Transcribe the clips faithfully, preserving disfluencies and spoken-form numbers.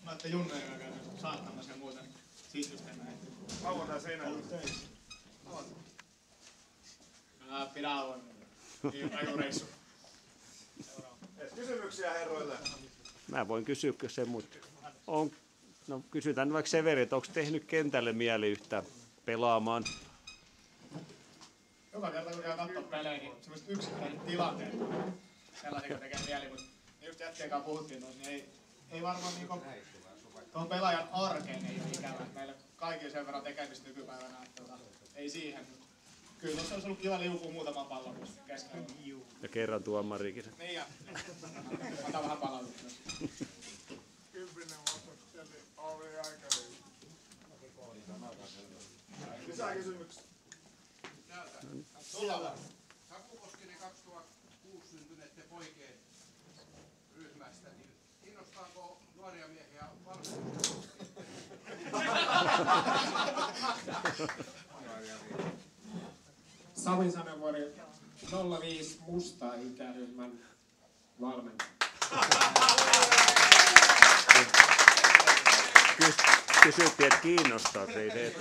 Olette junnoja käynyt saattamassa ja muuta, niin sisystä näin. Kauan tää seinällä? Pidä avoin. Ajureissu. Kysymyksiä herroille? Mä voin kysyä sen, mutta on, no kysytään vaikka Severi, että onko tehnyt kentälle mieli yhtään pelaamaan? Joka kerta kun käy kattoo pelejä, niin semmoiset yksittäiset tilanteet, sellaisia kun tekee mieli, mutta just jätkeen kanssa puhuttiin tuossa, niin ei, ei varmaan niinku tuohon pelaajan arkeen ei ole ikävä. Meillä kaikilla sen verran tekemistä nykypäivänä, että tota, ei siihen. Kyllä tuossa olisi ollut kiva liukua muutaman pallon keskellä. Ja kerran tuomariikin. Niin ja otan vähän palautuksia. Kympinen vuotta oli aika hyvin. Lisää kysymyksiä. Sulla Saku Koskinen kaksituhattakuusi syntyneiden poikien ryhmästä, niin kiinnostaako nuoria miehiä valmennus? Sami Sanevuori, nolla viisi musta ikäryhmän valmentaja. Kysyttiin, että kiinnostaa se ei se.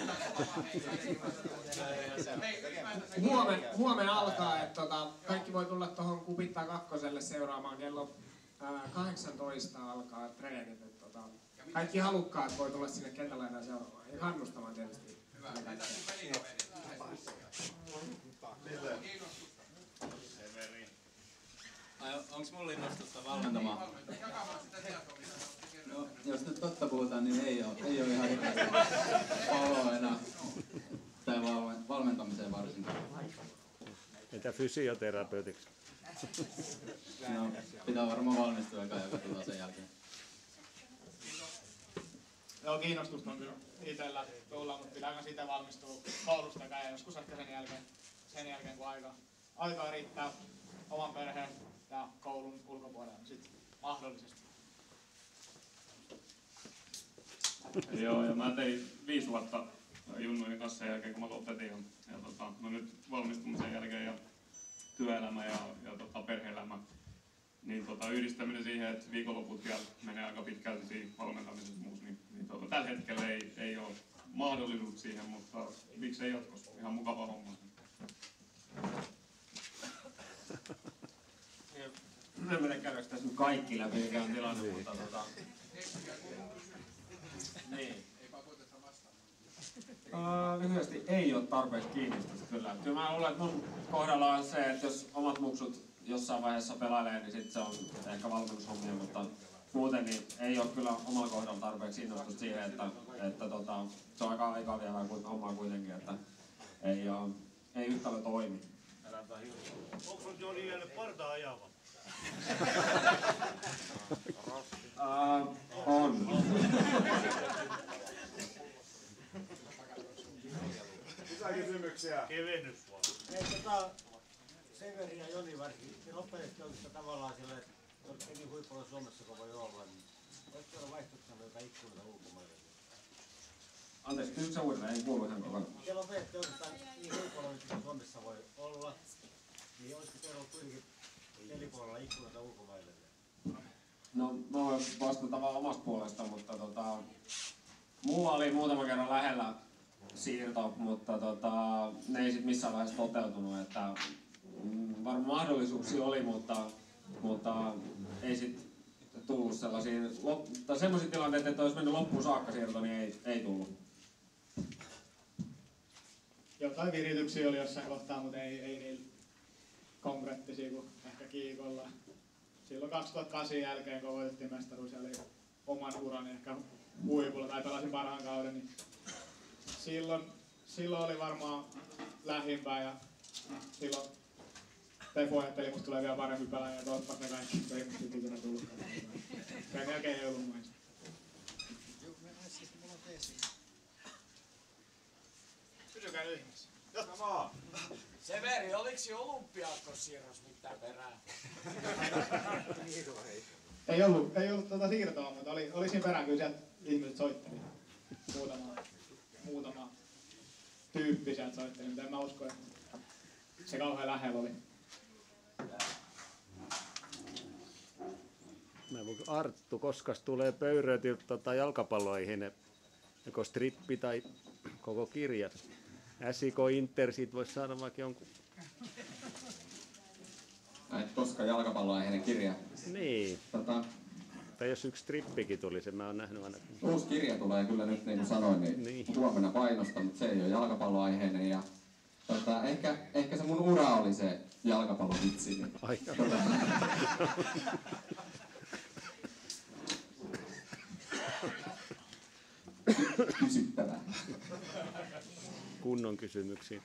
Huomen, huomen alkaa, että tota, kaikki voi tulla tuohon Kupittaa kakkoselle seuraamaan kello ää, kahdeksantoista alkaa treenit. Että, tota, kaikki halukkaat voi tulla sinne kentällä enää seuraamaan ja kannustamaan tietysti. Hyvä. Entä sun pelikaverit? Onks mulla innostusta valmentamaan? Jakamaan sitä tietoa, mitä sä oot kerran. No, jos nyt totta puhutaan, niin ei oo, ei oo ihan hirveästi paloa enää. Tai valmentamiseen varsinkaan. Entä fysioterapeutiksi? No, pitää varmaan valmistua eka ja katsotaan sen jälkeen. Joo, kiinnostusta on kyllä itsellä tulla, mutta pitääkö siitä valmistua koulusta käy joskus ehkä sen jälkeen, sen jälkeen kun aika, aikaa riittää oman perheen ja koulun ulkopuolella, niin sitten mahdollisesti. Joo, ja mä tein viisi vuotta junnujen kanssa sen jälkeen, kun mä lopetin. Ja, ja tota, no nyt valmistumisen jälkeen ja työelämä ja, ja tota, perhe-elämä. Niin tota, yhdistäminen siihen, että viikonloput vielä menee aika pitkälti siinä valmentamisessa muussa, niin, niin tota, tällä hetkellä ei, ei ole mahdollisuus siihen, mutta miksei jatkossa. Ihan mukava homma. En mene käydäks tässä nyt kaikki läpi, mikä on tilanne, mutta tota... Niin. Uh, lyhyesti ei ole tarpeeksi kiinnostusta kyllä. Kyllä mä luulen, että mun kohdalla on se, että jos omat muksut jossain vaiheessa pelailee, niin sit se on ehkä valmennushommia, mutta muuten niin ei ole kyllä omalla kohdalla tarpeeksi innostusta siihen, että, että tota, se on aika aikaa vielä hommaa kuitenkin, että ei, ole, ei yhtälö toimi. Onko sun Joni jäänyt partaa ajava? Uh, on. Lisää kysymyksiä. Kevennys vaan. Ei tota, Severi ja Joni varsinkin, te nopeasti oikeastaan tavallaan sillä, että olette niin huipulla Suomessa kuin voi olla, niin olette olla vaihtoehtoja jotain ikkunata ulkomaille? Anteeksi, kysyksä uudelleen, ei kuulu ihan kokonaan. Siellä on veette oikeastaan niin huipulla, kuin Suomessa voi olla, niin olisiko teillä ollut kuitenkin pelipuolella ikkunata ulkomaille? No, mä voin vastata vaan omasta puolesta, mutta tota, mulla oli muutama kerran lähellä siirto, mutta tota, ne ei sit missään vaiheessa toteutunut, että mm, varmaan mahdollisuuksia oli, mutta, mutta ei sit tullut sellaisia, tai semmoisia tilanteita, että olisi mennyt loppuun saakka siirto, niin ei, ei tullut. Jotain virityksiä oli jossain kohtaa, mutta ei, ei niin konkreettisia kuin ehkä Kiikolla. Silloin kaksituhattakahdeksan jälkeen, kun voitettiin mestaruus ja oli oman urani ehkä huipulla tai pelasin parhaan kauden, niin silloin, silloin oli varmaan lähimpää ja silloin Tefu ajatteli, musta tulee vielä parempi pelaaja ja toivottavasti ne kaikki, ei musta ikinä tullutkaan. Sen jälkeen ei ollut maista. Kysykää nyt ihmeessä. Jatkamaan. Severi, oliks jo olympiakkosiirros mitään perää? Ei ollut, ei ollut tuota siirtoa, mutta oli, oli siinä perään kyllä sieltä ihmiset soitteli. Muutama, muutama tyyppi sieltä soitteli, mutta en mä usko, että se kauhean lähellä oli. Mä voin, Arttu, koskas tulee pöyröty tota, jalkapalloihin, joko strippi tai koko kirjat. S I K Inter, siitä voisi saada vaikka jonkun. Ai, koska jalkapalloaiheinen kirja. Niin. Tota, tai jos yksi strippikin tuli, sen mä oon nähnyt aina. Uusi kirja tulee kyllä nyt, niin kuin sanoin, niin, niin. huomenna painosta, mutta se ei ole jalkapalloaiheinen. Ja, tota, ehkä, ehkä se mun ura oli se jalkapallovitsi. Niin, tota, kysyttävää. Kunnon kysymyksiä.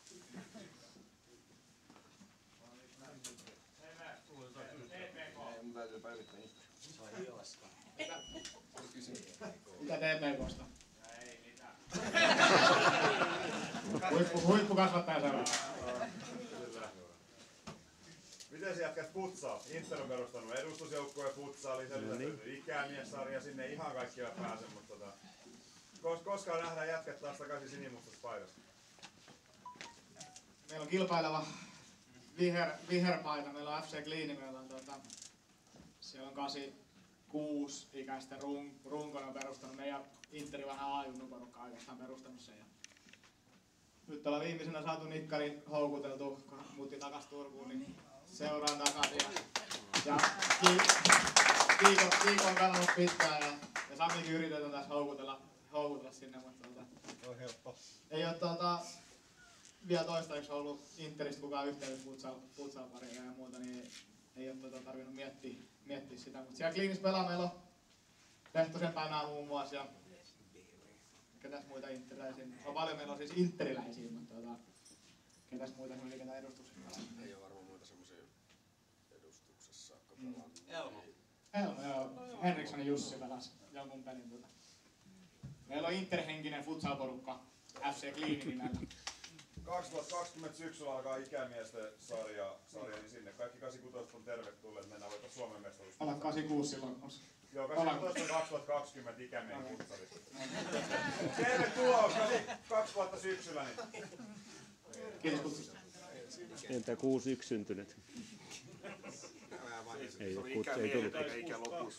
Mitä T P K:sta? Ei mitään. Huippu, huippukasvattaja seura. Miten sä jatkat futsaa? Inter on perustanut edustusjoukkueen futsaali, se on niin. ikämiessarja, sinne ihan kaikki eivät pääse, mutta tota, kos, koskaan nähdään jätkät taas takaisin sinimustassa paidassa? Meillä on kilpaileva viher, viherpaita, meillä on F C Kliini, meillä on tota, siellä on kahdeksankymmentäkuusi ikäistä run, runkona perustanut, meidän Interi vähän A-junnun porukka oikeastaan perustanut sen. Ja nyt ollaan viimeisenä saatu Nikkarin houkuteltu, kun muutti takas Turkuun, niin seuraan takaisin. Ja, ja Kiiko, Kiiko on pelannut pitkään ja, ja Samikin yritetään tässä houkutella, houkutella sinne, mutta tota, on helppo. ei ole tota, vielä toistaiseksi ollut Interistä kukaan yhteydessä futsal-paria ja muuta, niin ei ole tota, tarvinnut miettiä, miettiä sitä. Mutta siellä Kliinissä pelaa meillä on Lehtosen Pänää muun muassa ja ketäs muita interiläisiä. On paljon, meillä on siis interiläisiä, mutta tota, ketäs muita oli ketä edustuksessa pelaa. Ei ole varmaan muita semmoisia edustuksessa, kun mm. pelaa. Elmo. Elmo, joo. Henrikssonin Jussi pelasi jonkun pelin. Tota. Meillä on interhenkinen futsal-porukka F C Kliini nimellä. kaksituhattakaksikymmentä syksyllä alkaa ikämiesten sarja, sarja niin sinne kaikki kahdeksankymmentäkuusi on tervetulleet, mennään voittaa Suomen mestaruus. Olet kahdeksankymmentäkuusi silloin. Joo, kahdeksankymmentäkuusi on kaksituhattakaksikymmentä ikämiehen futsarista. Tervetuloa kaksituhatta syksyllä. Niin. Kiitos kutsusta. Entä kuusi yksi syntyneet? Ei, kut, ei tullut. Eikä lopussa.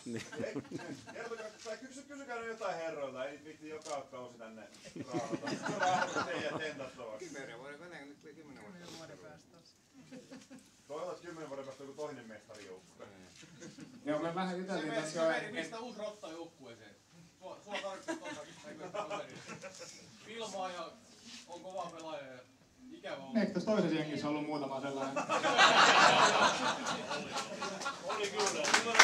Kysykää nyt jotain herroilta, ei viitti joka kausi tänne raahata. Raahata teidän tentattavaksi. Kymmenen vuoden veneen, nyt tuli kymmenen vuoden päästä. Toivottavasti kymmenen vuoden päästä joku toinen mestarijoukkue. Joo, me vähän juteltiin tässä jo. Severi, mistä uusi rotta joukkueeseen? Sua tarvitsee tuossa kaveria. Filmaa ja on kova pelaaja ja ikävä on. Eikö tässä toisessa jengissä ollut muutama sellainen? Oli kyllä.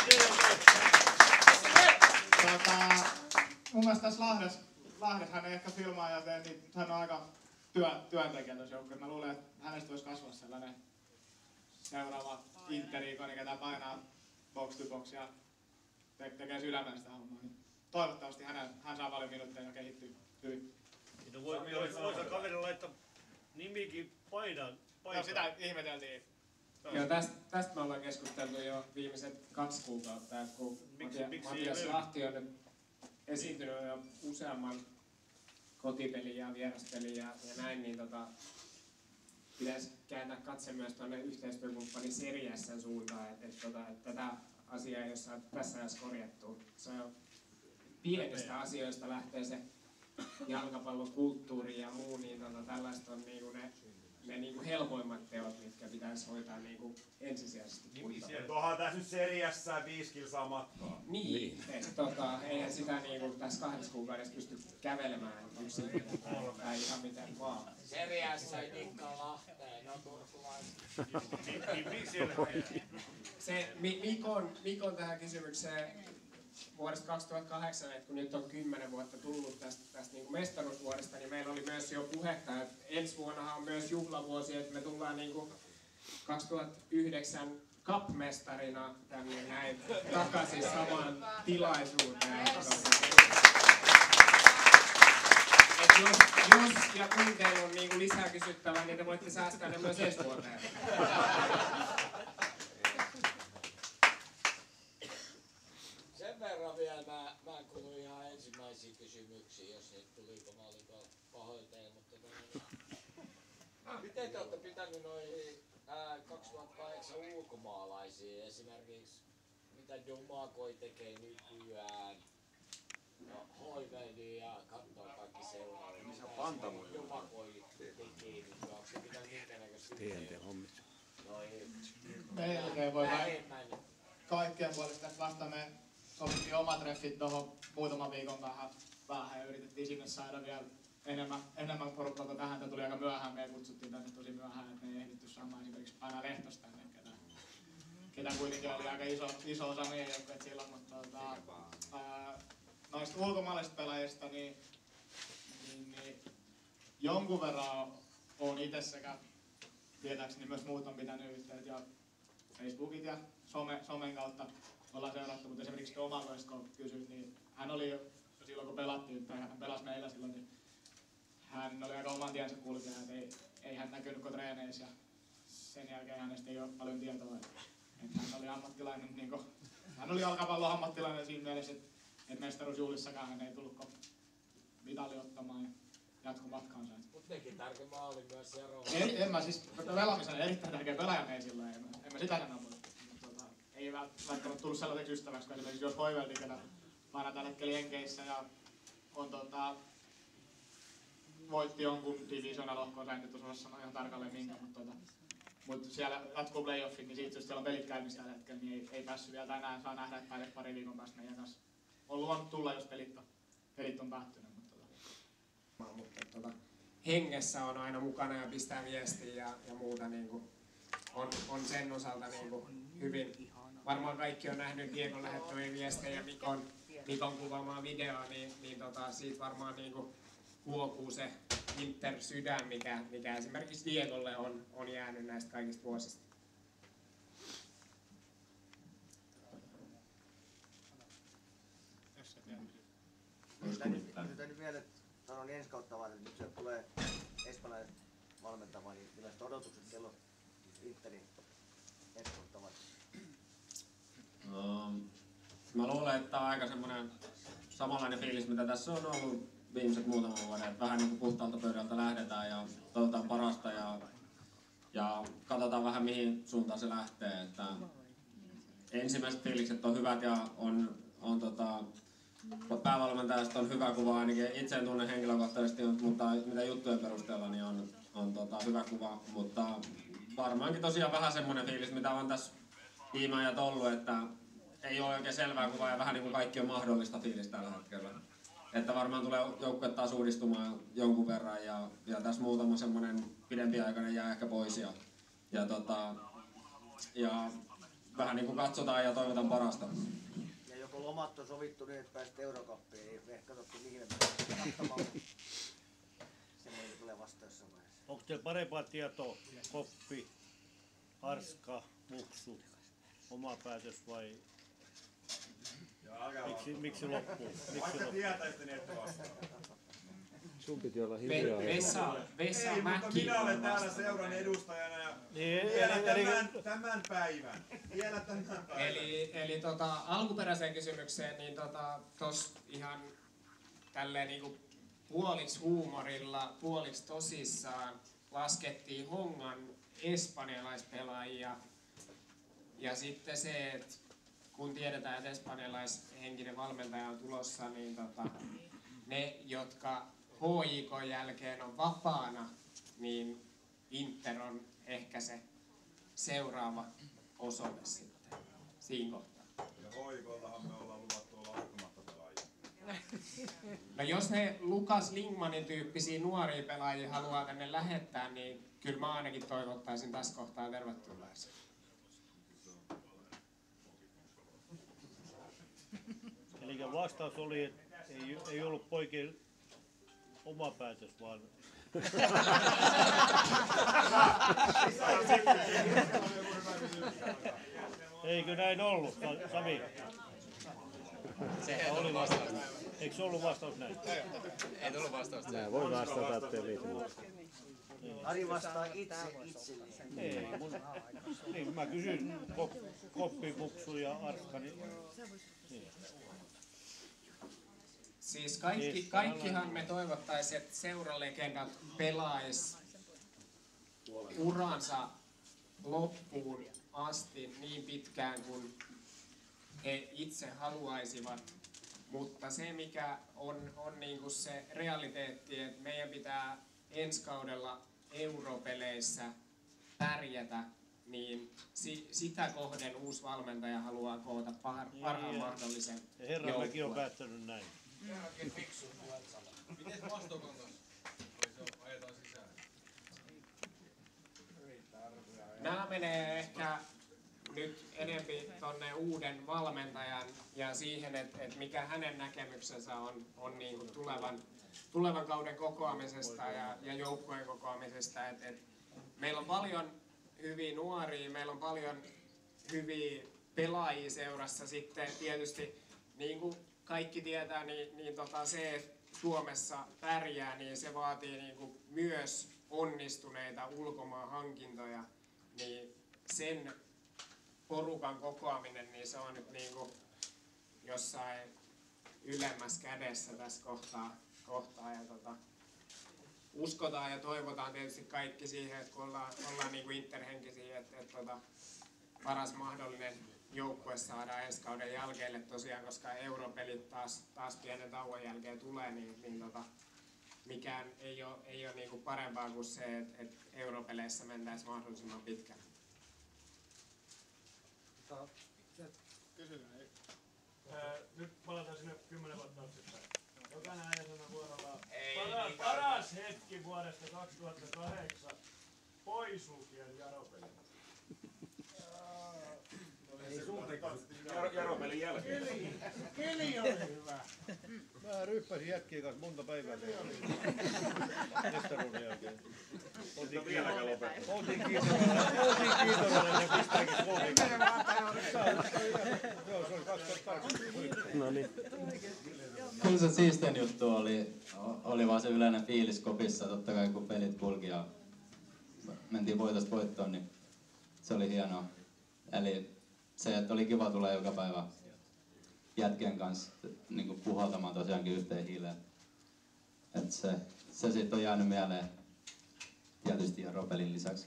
Tota, mun mielestä tässä Lahdessa, Lahdessa hän ei ehkä filmaa ja tee, niin hän on aika työ, työntekijä tuossa joukkueessa. Mä luulen, että hänestä voisi kasvaa sellainen seuraava Inter-ikoni, ketä painaa box to box ja te, tekee sydämellä sitä hommaa. Niin toivottavasti hänen, hän saa paljon minuutteja ja kehittyy hyvin. No voi, voisi voisi kaverilla laittaa nimikin paidan. Joo, sitä ihmeteltiin. Joo, tästä, tästä me ollaan keskusteltu jo viimeiset kaksi kuukautta, että kun Miksi, Matia, miksi Matias Lahti on nyt esiintynyt jo useamman kotipelin ja vieraspelin ja, ja näin, niin tota, pitäisi kääntää katse myös tuonne yhteistyökumppanin Serie S:n suuntaan, että et, tota, et tätä asiaa ei ole saatu tässä ajassa korjattua. Se on pienistä asioista lähtee se jalkapallokulttuuri ja muu, niin tota, tällaista on niinku ne ne niinku helpoimmat teot, mitkä pitäisi hoitaa niinku ensisijaisesti kuntoon. Tuohan tässä nyt seriässä viisi kilsaa matkaa. Niin, niin. Et, tota, eihän sitä niinku tässä kahdessa kuukaudessa pysty kävelemään yksin tai ihan miten vaan. Seriässä ei Nikka Lahteen, no turkulaiset. Se Mikon, Mikon tähän kysymykseen vuodesta kaksituhattakahdeksan, että kun nyt on kymmenen vuotta tullut tästä, tästä niin kuin mestaruusvuodesta, niin meillä oli myös jo puhetta, että ensi vuonna on myös juhlavuosi, että me tullaan niin kuin kaksituhattayhdeksän Cup-mestarina tänne näin takaisin samaan tilaisuuteen. Et jos, jos ja kun teillä on niin kuin lisää kysyttävää, niin te voitte säästää ne myös ensi vuoteen. Sen verran vielä mä, mä en kuulu ihan ensimmäisiä kysymyksiä, jos niitä tuli, kun mä olin pahoitteen, mutta tämän, miten te olette pitänyt noihin ää, kaksituhattakahdeksan ulkomaalaisia esimerkiksi, mitä mitä Jumakoi tekee nykyään. No, hoiveilee ja kattoo kaikki seuraavat. Missä Pantamoja? Jumakoi tekee nykyään. Onko se mitään minkä näköistä? T N T-hommissa. No ei. Melkein voi Vähemmän. kaikkien puolesta vasta me sovittiin omat treffit tuohon muutaman viikon päähän, päähän ja yritettiin sinne saada vielä enemmän, enemmän porukkaa kuin tähän. Tämä tuli aika myöhään, me kutsuttiin tänne tosi myöhään, että me ei ehditty saamaan esimerkiksi aina Lehtosta tänne, ketä, ketä kuitenkin oli aika iso, iso osa meidän joukkueet silloin, mutta tota, ää, noista ulkomaalaisista pelaajista niin, niin, niin jonkun verran olen itse sekä tietääkseni myös muut on pitänyt yhteyttä ja Facebookit ja some, somen kautta ollaan seurattu, mutta esimerkiksi Omakoista kun kysyit, niin hän oli jo silloin kun pelattiin, tai hän pelasi meillä silloin, niin hän oli aika oman tiensä kulkija, että ei, ei hän näkynyt kuin treeneissä ja sen jälkeen hänestä ei ole paljon tietoa, että, että hän oli ammattilainen, niin kuin, hän oli jalkapallon ammattilainen siinä mielessä, että, että mestaruusjuhlissakaan hän ei tullut mitali ottamaan ja jatkoi matkaansa. Mut teki tärkeä maali myös Jaro. En, en mä siis, pelaamisen erittäin tärkeä pelaaja meidän silloin, en, en mä sitä sano, mutta tota, ei välttämättä tullut sellaiseksi ystäväksi, kun esimerkiksi jos Hoivelti, ketä aina tällä hetkellä Jenkeissä ja on tota, voitti jonkun divisionan lohkoon, en nyt osaa sanoa ihan tarkalleen minkä, mutta tota, mut siellä jatkuu playoffit, niin siitä siellä on pelit käynnissä tällä hetkellä, niin ei, ei päässyt vielä tänään, saa nähdä, että pari viikon päästä meidän kanssa on luvannut tulla, jos pelit on, pelit on päättynyt. Mutta, tota. mutta tota, hengessä on aina mukana ja pistää viestiä ja, ja muuta niin kuin, on, on sen osalta niin kuin, hyvin. Varmaan kaikki on nähnyt Diegon lähettämiä viestejä ja Mikon, Mikon kuvaamaa videoa, niin, niin tota, siitä varmaan niin kuin, huokuu se Inter-sydän, mikä, mikä esimerkiksi Diegolle on, on jäänyt näistä kaikista vuosista. Nyt vielä, että sanon ensi kautta vaan, että nyt sieltä tulee espanjalainen valmentava, niin millaiset odotukset siellä on Interin ensi kautta vaan? Um, mä luulen, että on aika semmoinen samanlainen fiilis, mitä tässä on ollut viimeiset muutaman vuoden. Että vähän niin kuin puhtaalta pöydältä lähdetään ja toivotaan parasta ja, ja katsotaan vähän mihin suuntaan se lähtee. Että ensimmäiset fiilikset on hyvät ja on, on tota, päävalmentajasta on hyvä kuva, ainakin itse en tunne henkilökohtaisesti, mutta mitä juttujen perusteella niin on, on tota, hyvä kuva. Mutta varmaankin tosiaan vähän semmoinen fiilis, mitä on tässä viime ajat ollut, että ei ole oikein selvää kuvaa ja vähän niin kuin kaikki on mahdollista fiilis tällä hetkellä. Että varmaan tulee joukkue taas uudistumaan jonkun verran ja, ja tässä muutama semmoinen pidempiaikainen jää ehkä pois. Ja, ja, tota, ja vähän niin kuin katsotaan ja toivotaan parasta. Ja joko lomat on sovittu niin, että pääsit Eurokappiin, ei ehkä katsottu mihin me pääsemme katsomaan. Semmoinen tulee vasta jossain vaiheessa. Onko teillä parempaa tietoa, Koppi, Arska, Muksu, oma päätös vai miksi, miksi loppuu? Vaikka tietäisitte, niin ette vastaa. Sun piti olla hiljaa. Vesa, Vesa Ei, mutta Mäki minä olen on täällä vastannut. seuran edustajana ja Niin, vielä eli- tämän, eli- tämän päivän. Vielä tämän päivän. Eli, eli tota, alkuperäiseen kysymykseen, niin tota, tos ihan tälleen niinku puoliksi huumorilla, puoliksi tosissaan laskettiin Hongan espanjalaispelaajia. Ja sitten se, että kun tiedetään, että espanjalaishenkinen valmentaja on tulossa, niin tota, ne, jotka H J K jälkeen on vapaana, niin Inter on ehkä se seuraava osoite sitten siinä kohtaa. Ja hoikoltahan me ollaan luvattu olla ottamatta pelaajia. No jos ne Lukas Lingmanin tyyppisiä nuoria pelaajia haluaa tänne lähettää, niin kyllä mä ainakin toivottaisin tässä kohtaa tervetulleeksi. Eli vastaus oli, että ei, ei ollut poikien oma päätös, vaan eikö näin ollut, Sami? Se oli vastaus. Eikö se ollut vastaus näin? Ei tullut vastausta. Mä voin vastata, ettei liitu. Ari vastaa itse itselleen. Ei, mun, niin, mä kysyn kop, Koppi, Muksu ja Arska, niin, niin. Siis kaikki, kaikkihan me toivottaisiin, että seuralegendat pelaisi uransa loppuun asti niin pitkään kuin he itse haluaisivat. Mutta se mikä on, on niinku se realiteetti, että meidän pitää ensi kaudella europeleissä pärjätä, niin si, sitä kohden uusi valmentaja haluaa koota par, parhaan mahdollisen ja herramäki on päättänyt näin. Herrakin fiksu tuotsalla. Miten Mastokon kanssa? Ajetaan sisään. Nämä menee ehkä nyt enempi tonne uuden valmentajan ja siihen, että et mikä hänen näkemyksensä on, on niinku tulevan, tulevan kauden kokoamisesta ja, ja joukkueen kokoamisesta. Et, et meillä on paljon hyviä nuoria, meillä on paljon hyviä pelaajia seurassa. Sitten tietysti, niin kuin kaikki tietää, niin, niin tota se, että Suomessa pärjää, niin se vaatii niin kuin myös onnistuneita ulkomaan hankintoja. Niin sen porukan kokoaminen, niin se on nyt niin kuin jossain ylemmässä kädessä tässä kohtaa. kohtaa ja tota, uskotaan ja toivotaan tietysti kaikki siihen, että kun ollaan, ollaan niin kuin interhenkisiä, että, että tota, paras mahdollinen joukkue saadaan ensi kauden jälkeelle tosiaan, koska europelit taas, taas pienen tauon jälkeen tulee, niin, niin tota, mikään ei ole, ei ole niin kuin parempaa kuin se, että, että europeleissä mentäisiin mahdollisimman pitkälle. Kysytään. Nyt palataan sinne kymmenen vuotta taaksepäin. Jokainen ajatella vuorolla Paras, niin paras hetki vuodesta kaksituhattakahdeksan, pois lukien Jaropeli. Jaropelin jälkeen. Keli, keli oli hyvä. Mä ryppäsin jätkien kanssa monta päivää mestaruuden jälkeen. Oltiin vieläkään lopettu. Oltiin kiitollinen. Oltiin kiitollinen ja pistääkin kohdin. Joo, se oli kaksituhattakahdeksan. No niin. Kyllä se siistein juttu oli, oli vaan se yleinen fiilis kopissa, totta kai kun pelit kulki ja mentiin voitosta voittoon, niin se oli hienoa. Eli se, että oli kiva tulla joka päivä jätkien kanssa niin kuin puhaltamaan tosiaankin yhteen hiileen. Että se, se sitten on jäänyt mieleen tietysti ja Ropelin lisäksi.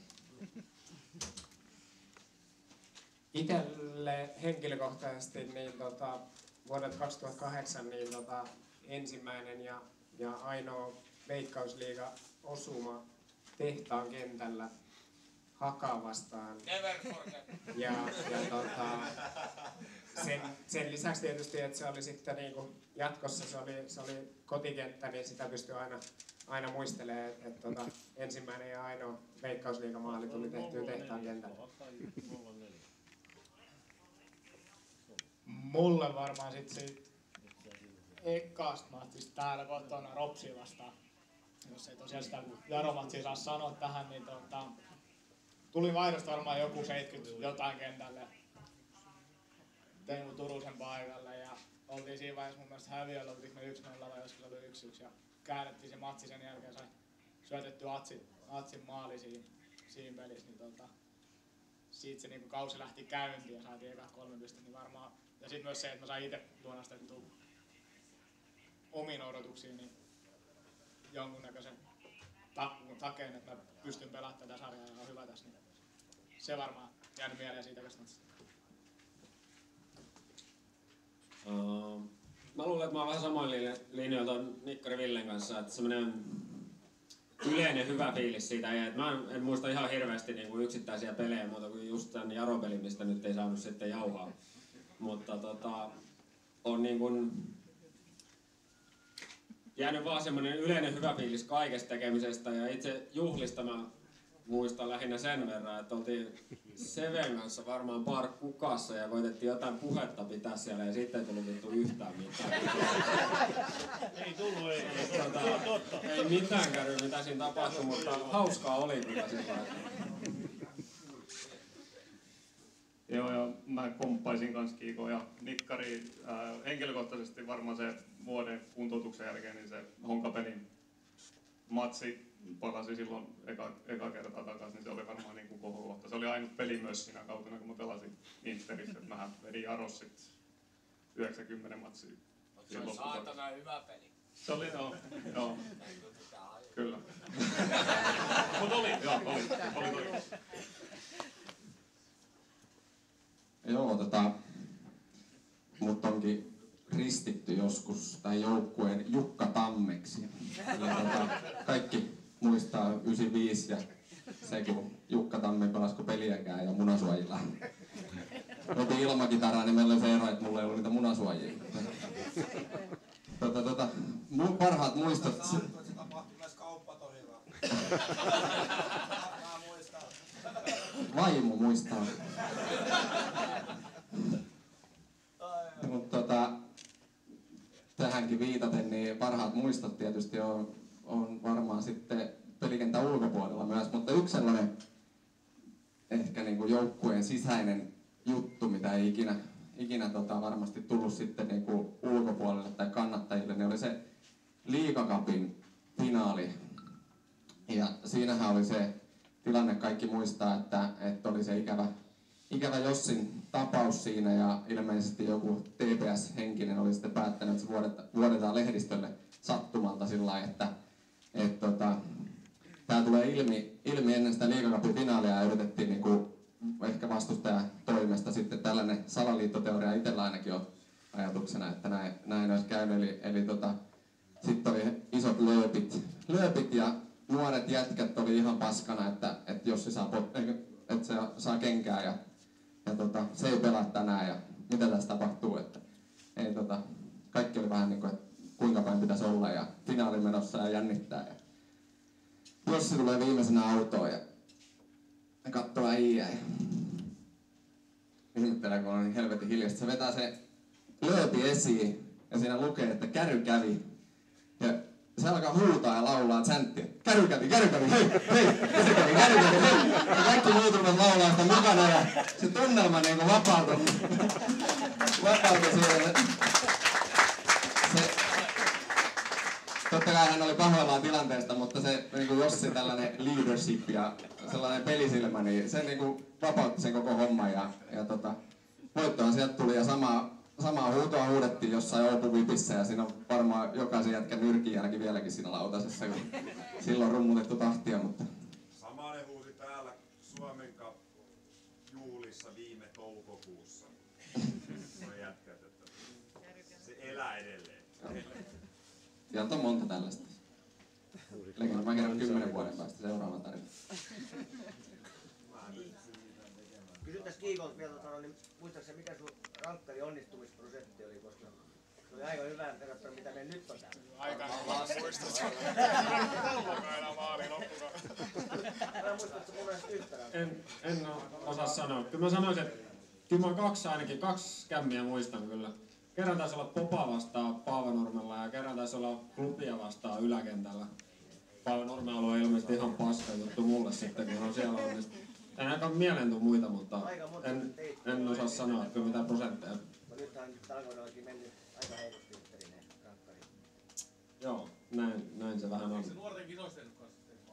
Itselle henkilökohtaisesti niin tota, vuodelta kaksituhattakahdeksan niin tota, ensimmäinen ja, ja ainoa Veikkausliiga osuma tehtaan kentällä Hakaa vastaan. Never forget. Ja, ja tota, sen, sen lisäksi tietysti, että se oli sitten niinku jatkossa se oli, se oli kotikenttä, niin sitä pystyy aina, aina muistelemaan, että et, tota, ensimmäinen ja ainoa Veikkausliigamaali tuli tehtyä tehtaan kentällä. Mulle varmaan sit siitä ekkaasta matsista täällä kotona Ropsia vastaan. Jos ei tosiaan sitä Jaro-matsia saa sanoa tähän, niin tota, tuli vaihdosta varmaan joku seitsemänkymmentä jotain kentälle. Tein mun Turusen paikalle ja oltiin siinä vaiheessa mun mielestä häviöllä, oltiin me yksi nolla vai joskus oli yksi yksi ja käännettiin se matsi sen jälkeen, sai syötetty Atsin, Atsin maali siinä, siinä pelissä, niin tota, siitä se niinku kausi lähti käyntiin ja saatiin ekat kolme pistettä, niin varmaan, ja sitten myös se, että mä sain itse luonnostettua omiin odotuksiin, niin jonkunnäköisen takeen, että mä pystyn pelaamaan tätä sarjaa ja on hyvä tässä, niin se varmaan jäänyt mieleen siitä katsomasta. Uh, mä luulen, että mä oon vähän samoin linjoilla ton Nikkari Villen kanssa, että semmoinen yleinen hyvä fiilis siitä ei, että mä en, en muista ihan hirveästi niin kuin yksittäisiä pelejä muuta kuin just tämän Jaropelin, mistä nyt ei saanut sitten jauhaa. Mutta tota, on niin kuin jäänyt vaan semmoinen yleinen hyvä fiilis kaikesta tekemisestä ja itse juhlista mä muistan lähinnä sen verran, että oltiin Seven kanssa varmaan bar kukassa ja koitettiin jotain puhetta pitää siellä ja sitten ei tullut vittu yhtään mitään. Ei tullut, ei. Tota, Se on totta. ei mitään käy mitä siinä tapahtui, mutta hauskaa oli kyllä sillä lailla. Joo, ja mä komppaisin kanssa Kiiko ja Nikkari. Äh, henkilökohtaisesti varmaan se vuoden kuntoutuksen jälkeen, niin se Honkapelin matsi palasi silloin eka, eka kertaa takaisin, niin se oli varmaan niin kuin kohokohta. Se oli ainut peli myös siinä kautena, kun mä pelasin Interissä. Mähän vedin Jaros sit yhdeksänkymmentä matsia. Se on saatana hyvä peli. Se oli, joo. joo. Kyllä. Mutta oli, joo, oli. Oli toi. Joo, tota, mut onkin ristitty joskus tämän joukkueen Jukka Tammeksi. Eli tota, kaikki muistaa yhdeksänkymmentäviisi ja se, kun Jukka Tamme pelasko peliäkään ja munasuojilla. Otin ilmakitaraa, niin meillä oli se ero, että mulla ei ollut niitä munasuojia. Tota, tota, mun parhaat muistot... Se tapahtui näissä kauppatorilla. Mä muistan. Vaimo muistaa. Mutta tota, tähänkin viitaten, niin parhaat muistot tietysti on, on varmaan sitten pelikentän ulkopuolella myös, mutta yksi sellainen ehkä niin kuin joukkueen sisäinen juttu, mitä ei ikinä, ikinä tota varmasti tullut sitten niin kuin ulkopuolelle tai kannattajille, niin oli se Liigacupin finaali. Ja siinähän oli se tilanne, kaikki muistaa, että, että oli se ikävä, ikävä Jossin tapaus siinä ja ilmeisesti joku T P S-henkinen oli sitten päättänyt, että se vuodetaan lehdistölle sattumalta sillä lailla, että et, tota, tämä tulee ilmi, ilmi ennen sitä Liigacupin finaalia ja yritettiin niinku, ehkä vastustajan toimesta sitten tällainen salaliittoteoria itsellä ainakin on ajatuksena, että näin, näin olisi käynyt. Eli, eli tota, sitten oli isot lööpit, lööpit ja nuoret jätkät oli ihan paskana, että, että jos se saa, että se saa kenkää ja, ja tota, se ei pelaa tänään ja mitä tässä tapahtuu. Että, ei, tota, kaikki oli vähän niin kuin, että kuinka päin pitäisi olla ja finaali menossa ja jännittää. Ja Jossi tulee viimeisenä autoon ja katsoo äijää ja ihmettelee, kun on niin helvetin hiljasta. Se vetää se lööpi esiin ja siinä lukee, että käry kävi. Ja se alkaa huutaa ja laulaa tsänttiä. Käry kävi, käry kävi, hei, hei, käry kävi, käry kävi, hei. Ja kaikki muut ruvat laulaa sitä mukana ja se tunnelma niinku vapautui. Vapautui siihen. Se, totta kai hän oli pahoillaan tilanteesta, mutta se niinku Jossi tällainen leadership ja sellainen pelisilmä, niin se niinku vapautti sen koko homman ja, ja tota, voittohan sieltä tuli ja sama, samaa huutoa huudettiin jossain Oupu Vipissä ja siinä on varmaan jokaisen jätkän nyrkijälki vieläkin siinä lautasessa, kun silloin rummutettu tahtia, mutta... Samanen huusi täällä Suomen Cup juhlissa viime toukokuussa. No jätkät, että se elää edelleen. Sieltä on monta tällaista. Legenda, mä kerron kymmenen vuoden päästä seuraavan tarinan. Kysyttäis Kiikolta vielä, tota, niin muistaakseni mikä sun rankkari onnistumisprosentti oli, koska se oli aika hyvä verrattuna mitä me nyt on täällä. Aika hyvä muistus. Kolmokaan enää maaliin loppukaan. Mä muistatko mun mielestä yhtä rankkari? En, en osaa sanoa. Kyllä mä sanoisin, että kyllä mä kaksi ainakin, kaksi kämmiä muistan kyllä. Kerran taisi olla Popa vastaan Paavanurmella ja kerran taisi olla Klubia vastaan Yläkentällä. Paavanurme on ollut ilmeisesti ihan paska juttu mulle sitten, kun on siellä onnistunut. En aika mieleen tuu muita, mutta en, en osaa sanoa, että kyllä mitään prosentteja. No nythän talkoidellakin mennyt aika heikosti ympäri ne rankkarit. Joo, näin, näin se vähän on. Eikö se nuorten kisoissa tehnyt kanssa tehnyt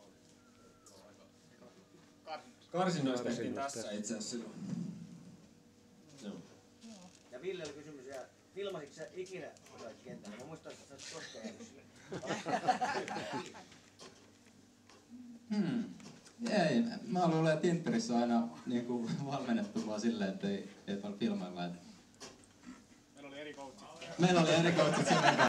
maalia? Karsinoista tehtiin tässä itse asiassa silloin. Joo. Ja Ville oli kysymys, ja filmasitko sä ikinä osaat kentällä? Mä muistan, että sä oot koskaan jäänyt sille. Hmm. Ei, mä luulen, että Interissä on aina niinku valmennettu vaan silleen, että ei, ei paljon filmailla. Meillä oli eri coachit. Meillä oli eri coachit silleen.